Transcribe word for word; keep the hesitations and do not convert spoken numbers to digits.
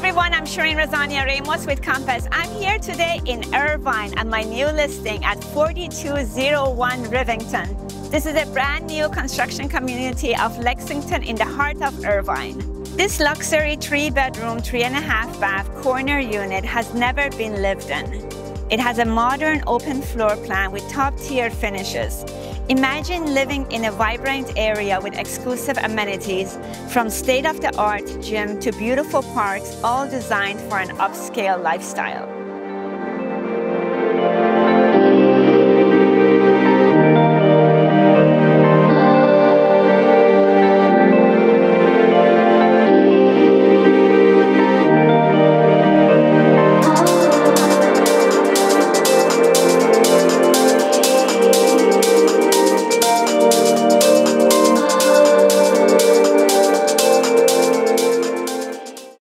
everyone, I'm Shirin Rezania Ramos with Compass. I'm here today in Irvine at my new listing at forty-two oh one Rivington. This is a brand new construction community of Lexington in the heart of Irvine. This luxury three bedroom, three and a half bath corner unit has never been lived in. It has a modern open floor plan with top tier finishes. Imagine living in a vibrant area with exclusive amenities, from state-of-the-art gym to beautiful parks, all designed for an upscale lifestyle.